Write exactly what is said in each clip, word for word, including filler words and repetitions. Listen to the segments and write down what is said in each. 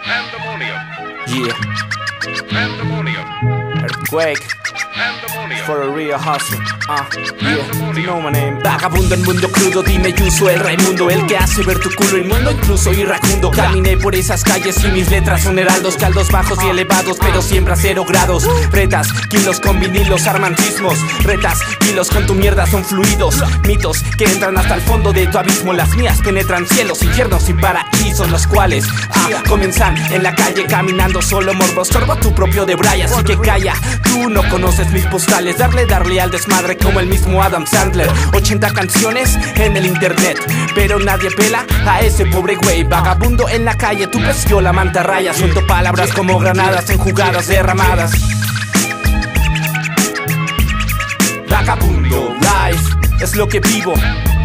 Pandemonium. Yeah, Pandemonium. earthquake Pandemonium. for a real hustle. Ah, yeah, you know my name. Vagabundo en mundo crudo, dime yo uso el Raimundo, el que hace ver tu culo inmundo, incluso irracundo. Caminé por esas calles y mis letras son heraldos, caldos bajos y elevados, pero siempre a cero grados. Retas, kilos con vinilos, arman sismos. Retas, kilos con tu mierda son fluidos. Mitos que entran hasta el fondo de tu abismo. Las mías penetran cielos, infiernos y paraísos, los cuales ah, comienzan en la calle caminando solo. Morbo, sorbo tu propio de Bray, así que calla. Tú no conoces mis postales, darle, darle al desmadre como el mismo Adam Sandler. ochenta canciones en el internet, pero nadie pela a ese pobre güey. Vagabundo en la calle, tu la mantarraya. Suelto palabras como granadas en jugadas derramadas. Vagabundo life es lo que vivo.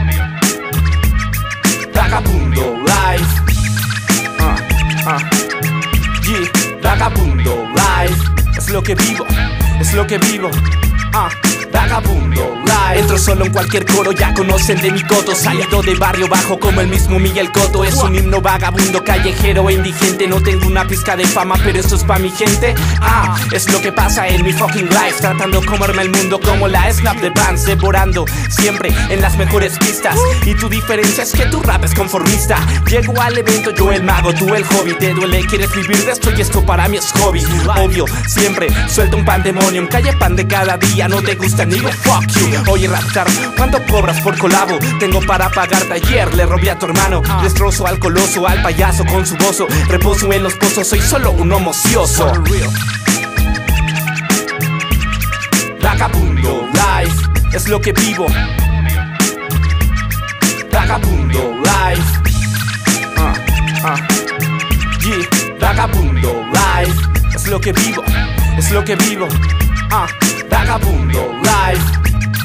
Vagabundo life. Ah, ah. Yeah. Vagabundo life es lo que vivo, es lo que vivo. Ah, vagabundo life. Entro solo en cualquier coro, ya conocen de mi coto. Salido de barrio bajo como el mismo Miguel Cotto. Es un himno vagabundo, callejero e indigente. No tengo una pizca de fama, pero esto es pa' mi gente. Ah, es lo que pasa en mi fucking life. Tratando de comerme el mundo como la Snap de Vans. Devorando siempre en las mejores pistas. Y tu diferencia es que tu rap es conformista. Llego al evento, yo el mago, tú el hobby. Te duele, quieres vivir de esto y esto para mí es hobby. Obvio, siempre suelto un pandemonium. Calle pan de cada día, no te gusta ni go fuck you. Oye Raptar, ¿cuánto cobras por colabo? Tengo para pagar taller, le robé a tu hermano. Destrozo al coloso, al payaso con su bozo. Reposo en los pozos, soy solo un homo ocioso. Vagabundo life es lo que vivo. Vagabundo life. Ah, ah. Yeah. Vagabundo life es lo que vivo, es lo que vivo. Ah, vagabundo life.